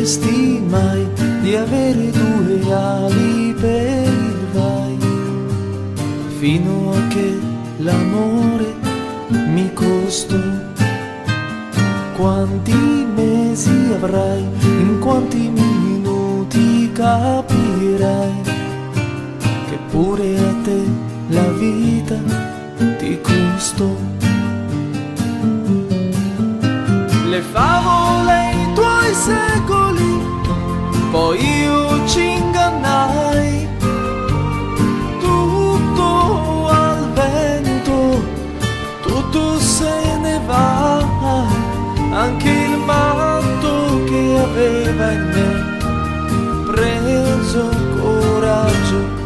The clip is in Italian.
penseresti mai di avere due ali per il vai, fino a che l'amore mi costò. Quanti mesi avrai, in quanti minuti capirai che pure a te la vita ti costò. Le favole i tuoi secoli, poi io ci ingannai, tutto al vento, tutto se ne va, anche il matto che aveva in me preso coraggio